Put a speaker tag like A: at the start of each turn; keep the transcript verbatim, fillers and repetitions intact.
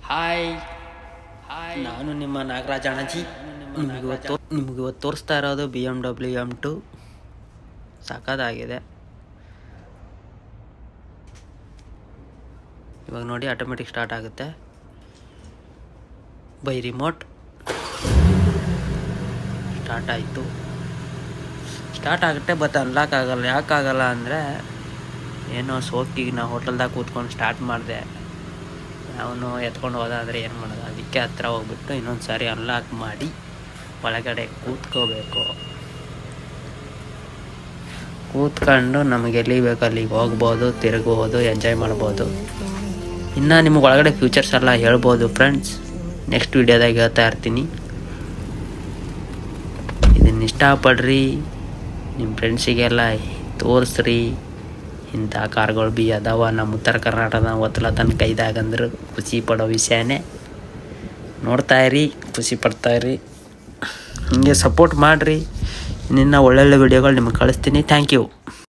A: Hi hi ನಾನು ನಿಮ್ಮ ನಾಗರಾಜ್ ಅಣಜಿ. ನಿಮಗೆ ಇವತ್ತು ನಿಮಗೆ ಇವತ್ತು ತೋರಿಸ್ತಾ ಇರೋದು B M W M two. ಸಾಕಾಗಿದೆ. ಇವಾಗ ನೋಡಿ ಆಟೋಮೆಟಿಕ್ ಸ್ಟಾರ್ಟ್ ಆಗುತ್ತೆ ಬೈ ರಿಮೋಟ್. ಸ್ಟಾರ್ಟ್ ಆಯಿತು. ಸ್ಟಾರ್ಟ್ ಆಗುತ್ತೆ ಬಟ್ ಅನ್ಲಾಕ್ ಆಗಲ್ಲ. ಯಾಕಾಗಲ್ಲ ಅಂದರೆ ಏನೋ ಸೋಕಿಗೆ ನಾವು ಹೋಟೆಲ್ದಾಗ ಕೂತ್ಕೊಂಡು ಸ್ಟಾರ್ಟ್ ಮಾಡಿದೆ, ಅವನು ಎತ್ಕೊಂಡು ಹೋದಾದರೆ ಏನು ಮಾಡೋದು. ಅದಕ್ಕೆ ಹತ್ರ ಹೋಗ್ಬಿಟ್ಟು ಇನ್ನೊಂದು ಸಾರಿ ಅನ್ಲಾಕ್ ಮಾಡಿ ಒಳಗಡೆ ಕೂತ್ಕೋಬೇಕು. ಕೂತ್ಕೊಂಡು ನಮಗೆ ಎಲ್ಲಿ ಬೇಕು ಅಲ್ಲಿಗೆ ಹೋಗ್ಬೋದು, ತಿರುಗ್ಬೋದು, ಎಂಜಾಯ್ ಮಾಡ್ಬೋದು. ಇನ್ನು ನಿಮಗೆ ಒಳಗಡೆ ಫ್ಯೂಚರ್ಸ್ ಎಲ್ಲ ಹೇಳ್ಬೋದು ಫ್ರೆಂಡ್ಸ್. ನೆಕ್ಸ್ಟ್ ವೀಡಿಯೋದಾಗ ಹೇಳ್ತಾ ಇರ್ತೀನಿ. ಇದನ್ನ ಇಷ್ಟಪಡ್ರಿ, ನಿಮ್ಮ ಫ್ರೆಂಡ್ಸಿಗೆಲ್ಲ ತೋರಿಸ್ರಿ. ಇಂಥ ಕಾರ್ಗಳು ಬಿ ಅದಾವ ನಮ್ಮ ಉತ್ತರ ಕರ್ನಾಟಕದ ಒತ್ತಲ ತನಕ ಇದಾಗಂದ್ರೆ ಖುಷಿ ಪಡೋ ವಿಷಯನೇ. ನೋಡ್ತಾಯಿರಿ, ಖುಷಿ ಪಡ್ತಾಯಿರಿ, ಹೀಗೆ ಸಪೋರ್ಟ್ ಮಾಡಿರಿ. ನಿನ್ನ ಒಳ್ಳೊಳ್ಳೆ ವಿಡಿಯೋಗಳು ನಿಮಗೆ ಕಳಿಸ್ತೀನಿ. Thank you.